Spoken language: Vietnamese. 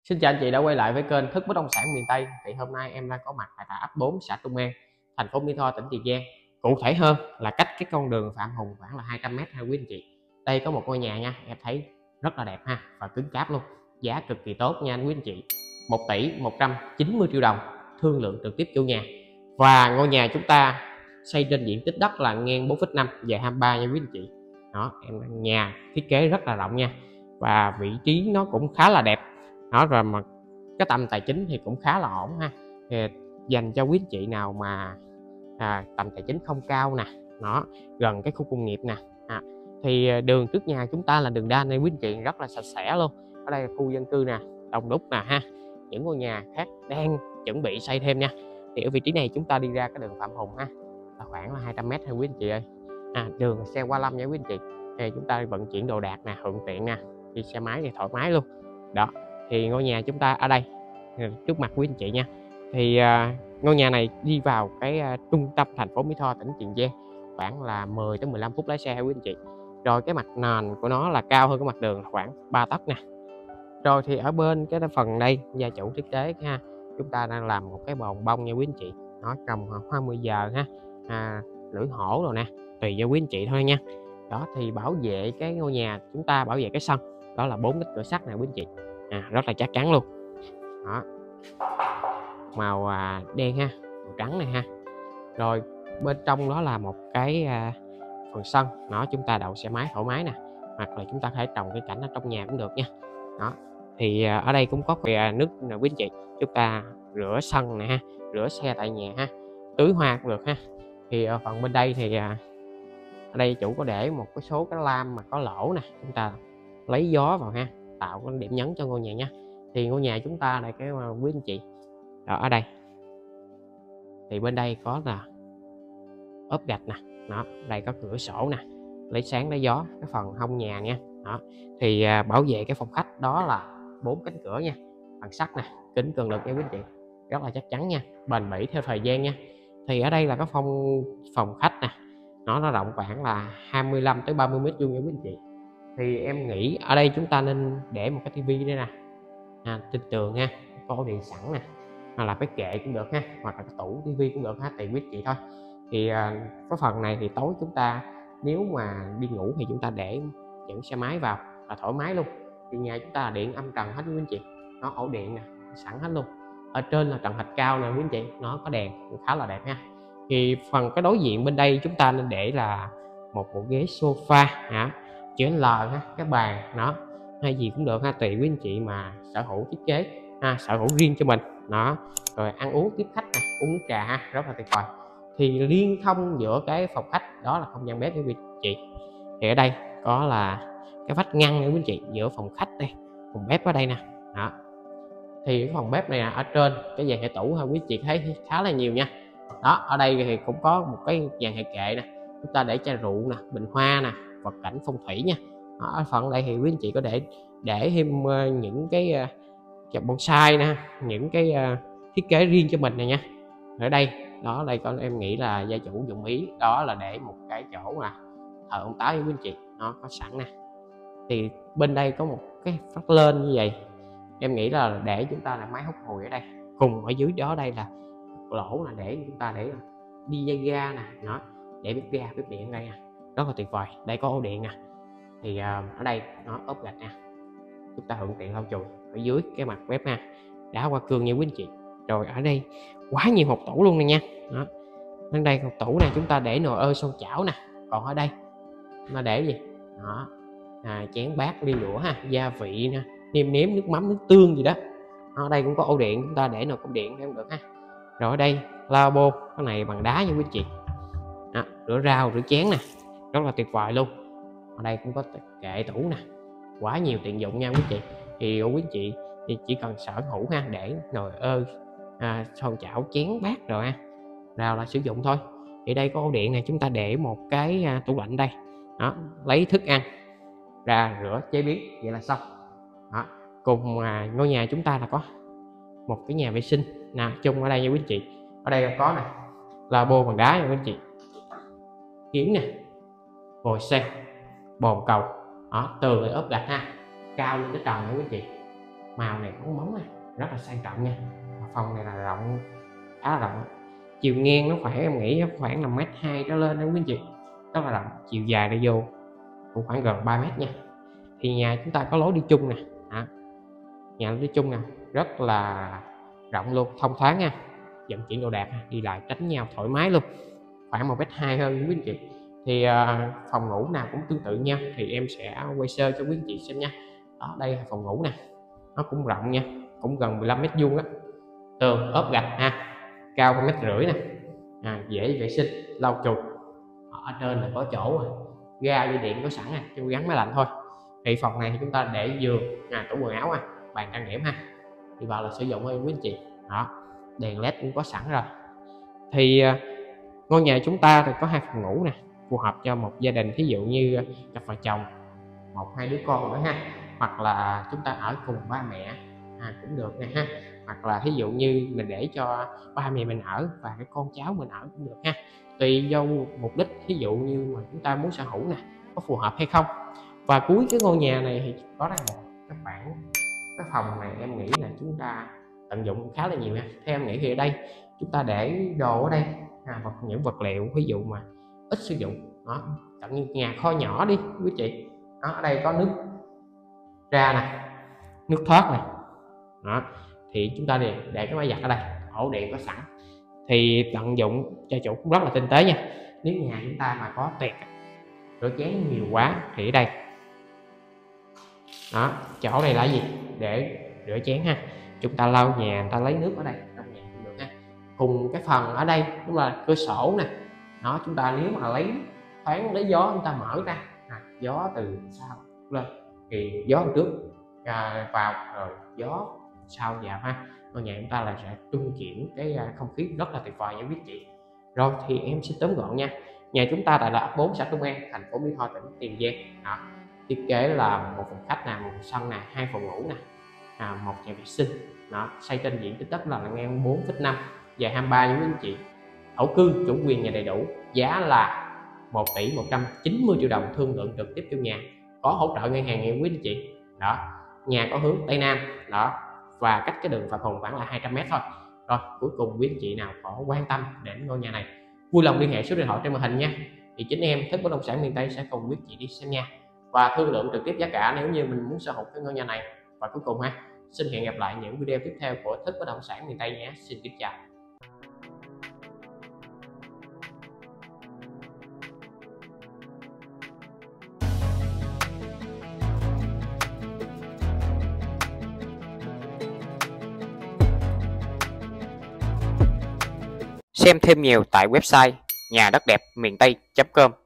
Xin chào anh chị đã quay lại với kênh Thức Bất Động Sản Miền Tây. Thì hôm nay em đang có mặt tại ấp 4 xã Trung An, thành phố Mỹ Tho, tỉnh Tiền Giang. Cụ thể hơn là cách cái con đường Phạm Hùng khoảng là 200 m ha quý anh chị. Đây có một ngôi nhà nha, em thấy rất là đẹp ha và cứng cáp luôn. Giá cực kỳ tốt nha anh quý anh chị. 1 tỷ 190 triệu đồng, thương lượng trực tiếp chủ nhà. Và ngôi nhà chúng ta xây trên diện tích đất là ngang 4,5 dài 23 nha quý anh chị. Đó, nhà thiết kế rất là rộng nha. Và vị trí nó cũng khá là đẹp. Đó rồi mà cái tầm tài chính thì cũng khá là ổn ha. Thì dành cho quý anh chị nào mà tầm tài chính không cao nè, nó gần cái khu công nghiệp nè, thì đường trước nhà chúng ta là đường đa nên quý anh chị rất là sạch sẽ luôn. Ở đây là khu dân cư nè, đông đúc nè ha. Những ngôi nhà khác đang chuẩn bị xây thêm nha. Thì ở vị trí này chúng ta đi ra cái đường Phạm Hùng ha, là khoảng là 200 m thôi quý anh chị ơi. Đường xe qua lâm nha quý anh chị. Thì chúng ta vận chuyển đồ đạc nè, thuận tiện nè, đi xe máy thì thoải mái luôn. Đó, thì ngôi nhà chúng ta ở đây trước mặt quý anh chị nha. Thì ngôi nhà này đi vào cái trung tâm thành phố Mỹ Tho, tỉnh Tiền Giang, khoảng là 10 tới 15 phút lái xe quý anh chị. Rồi cái mặt nền của nó là cao hơn cái mặt đường khoảng 3 tấc nè. Rồi thì ở bên cái phần đây gia chủ thiết kế ha, chúng ta đang làm một cái bồn bông nha quý anh chị. Nó trồng hoa 10 giờ ha, lưỡi hổ rồi nè, tùy cho quý anh chị thôi nha. Đó thì bảo vệ cái ngôi nhà chúng ta, bảo vệ cái sân đó là 4 cái cửa sắt này quý anh chị, rất là chắc chắn luôn. Đó, màu đen ha, màu trắng này ha. Rồi bên trong đó là một cái phần sân, nó chúng ta đậu xe máy thoải mái nè, hoặc là chúng ta có thể trồng cái cảnh ở trong nhà cũng được nha. Đó thì ở đây cũng có nước nè quý anh chị, chúng ta rửa sân nè ha, rửa xe tại nhà ha, tưới hoa cũng được ha. Thì ở phần bên đây thì ở đây chủ có để một cái số cái lam mà có lỗ nè, chúng ta lấy gió vào ha, tạo cái điểm nhấn cho ngôi nhà nha. Thì ngôi nhà chúng ta này cái quý anh chị, đó ở đây thì bên đây có là ốp gạch nè, đó đây có cửa sổ nè, lấy sáng lấy gió cái phần hông nhà nha. Đó thì bảo vệ cái phòng khách đó là 4 cánh cửa nha, bằng sắt nè, kính cường lực nha quý anh chị, rất là chắc chắn nha, bền bỉ theo thời gian nha. Thì ở đây là cái phòng khách nè, nó rộng khoảng là 25 tới 30 mét vuông nha quý anh chị. Thì em nghĩ ở đây chúng ta nên để một cái tivi đây nè, trên tường ha, có ổ điện sẵn nè, hoặc là cái kệ cũng được ha, hoặc là cái tủ tivi cũng được ha, tùy quý chị thôi. Thì cái phần này thì tối chúng ta nếu mà đi ngủ thì chúng ta để dẫn xe máy vào là thoải mái luôn. Thì nhà chúng ta là điện âm trần hết quý anh chị, nó ổ điện nè sẵn hết luôn. Ở trên là trần thạch cao nè quý anh chị, nó có đèn cũng khá là đẹp nha. Thì phần cái đối diện bên đây chúng ta nên để là một bộ ghế sofa chữ L ha, cái bàn nó hay gì cũng được ha, tùy quý anh chị mà sở hữu thiết kế sở hữu riêng cho mình. Đó rồi ăn uống tiếp khách nè, uống nước trà ha, rất là tuyệt vời. Thì liên thông giữa cái phòng khách đó là không gian bếp với quý anh chị. Thì ở đây có là cái vách ngăn nha quý anh chị, giữa phòng khách đây, phòng bếp ở đây nè. Đó thì cái phòng bếp này ở trên cái dàn hệ tủ ha quý chị thấy khá là nhiều nha. Đó ở đây thì cũng có một cái dàn hệ kệ nè, chúng ta để chai rượu nè, bình hoa nè, vật cảnh phong thủy nha. Ở phần đây thì quý anh chị có để thêm những cái bonsai nè, những cái thiết kế riêng cho mình này nha. Ở đây đó, đây con em nghĩ là gia chủ dụng ý đó là để một cái chỗ là thờ ông Táo với quý anh chị, nó có sẵn nè. Thì bên đây có một cái phát lên như vậy, em nghĩ là để chúng ta là máy hút mùi ở đây, cùng ở dưới đó đây là lỗ là để chúng ta để đi dây ga nè, nó để bếp ga bếp điện đây nè, rất là tuyệt vời. Đây có ổ điện nè. Thì ở đây nó ốp gạch nè, chúng ta thuận tiện lau chùi. Ở dưới cái mặt bếp nha, đá hoa cương nha quý anh chị. Rồi ở đây quá nhiều hộp tủ luôn này nha. Đó bên đây hộp tủ này chúng ta để nồi ơi son chảo nè. Còn ở đây nó để gì đó, chén bát ly đũa ha, gia vị nè, nêm nếm nước mắm nước tương gì đó. Ở đây cũng có ổ điện, chúng ta để nồi cơm điện cũng được ha. Rồi ở đây lavabo, cái này bằng đá nha quý anh chị. Rửa rau rửa chén nè, rất là tuyệt vời luôn. Ở đây cũng có kệ tủ nè, quá nhiều tiện dụng nha quý chị. Thì quý anh chị thì chỉ cần sở hữu ha, để nồi ơi son chảo chén bát rồi nào là sử dụng thôi. Thì đây có ổ điện này, chúng ta để một cái tủ lạnh đây. Đó, lấy thức ăn ra rửa chế biến vậy là xong. Đó, cùng ngôi nhà chúng ta là có một cái nhà vệ sinh nào chung ở đây nha quý anh chị. Ở đây có này lavabo bằng đá nha quý anh chị, kiến nè, vòi sen, bồn cầu. Đó, tường ốp gạch ha, cao lên tới trần nha quý anh chị. màu này ống bóng này rất là sang trọng nha. Phòng này là rộng, khá là rộng, chiều ngang nó khoảng em nghĩ khoảng là 1m2 trở lên đó quý anh chị, rất là rộng. Chiều dài để vô cũng khoảng gần 3 mét nha. Thì nhà chúng ta có lối đi chung nè, nhà lối đi chung nè rất là rộng luôn, thông thoáng nha, vận chuyển đồ đạc đi lại tránh nhau thoải mái luôn, khoảng 1m2 hơn quý anh chị. Thì phòng ngủ nào cũng tương tự nha, thì em sẽ quay sơ cho quý anh chị xem nha. Đó, đây là phòng ngủ nè, nó cũng rộng nha, cũng gần 15 mét vuông á, tường ốp gạch cao 1,5 m nè, dễ vệ sinh lau chùi. Ở trên là có chỗ ga dây điện có sẵn cho gắn máy lạnh thôi. Thì phòng này thì chúng ta để giường, tủ quần áo, bàn trang điểm đi vào là sử dụng thôi quý anh chị. Đó, đèn led cũng có sẵn rồi. Thì ngôi nhà chúng ta thì có 2 phòng ngủ nè, phù hợp cho một gia đình, thí dụ như cặp vợ chồng, 1-2 đứa con nữa hoặc là chúng ta ở cùng ba mẹ cũng được nha hoặc là thí dụ như mình để cho ba mẹ mình ở và cái con cháu mình ở cũng được tùy do mục đích, thí dụ như mà chúng ta muốn sở hữu có phù hợp hay không. Và cuối cái ngôi nhà này thì có một cái cái phòng này em nghĩ là chúng ta tận dụng khá là nhiều nha. Theo em nghĩ thì ở đây chúng ta để đồ ở đây những vật liệu ví dụ mà ít sử dụng đó, tận như nhà kho nhỏ đi quý chị. Đó, ở đây có nước ra nè, nước thoát này, đó thì chúng ta để cái máy giặt ở đây, ổ điện có sẵn, thì tận dụng cho chủ cũng rất là tinh tế nha. Nếu nhà chúng ta mà có tuyệt rửa chén nhiều quá thì ở đây đó, chỗ này là gì để rửa chén chúng ta lau nhà, người ta lấy nước ở đây trong nhà cũng được cùng cái phần ở đây đúng là cửa sổ nè, nó chúng ta nếu mà lấy thoáng lấy gió chúng ta mở ra gió từ sau lên thì gió trước vào rồi gió sau vào ngôi nhà chúng ta là sẽ trung chuyển cái không khí rất là tuyệt vời nha quý chị. Rồi thì em xin tóm gọn nha, nhà chúng ta tại là ấp 4 xã Trung An, thành phố Mỹ Tho, tỉnh Tiền Giang. Thiết kế là một phòng khách một sân 2 phòng ngủ một nhà vệ sinh, xây trên diện tích đất là ngang 4,5, dài 23 nha quý anh chị. Thổ cư chủ quyền nhà đầy đủ, giá là 1.190 triệu đồng, thương lượng trực tiếp cho nhà, có hỗ trợ ngân hàng nha quý anh chị. Đó, nhà có hướng Tây Nam đó, và cách cái đường Phạm Hùng khoảng là 200 m thôi. Rồi cuối cùng quý anh chị nào có quan tâm đến ngôi nhà này vui lòng liên hệ số điện thoại trên màn hình nha, thì chính em Thức Bất Động Sản Miền Tây sẽ cùng quý chị đi xem nha và thương lượng trực tiếp giá cả nếu như mình muốn sở hữu cái ngôi nhà này. Và cuối cùng xin hẹn gặp lại những video tiếp theo của Thức Bất Động Sản Miền Tây nhé. Xin kính chào. Xem thêm nhiều tại website nhà đất đẹp miền Tây.com.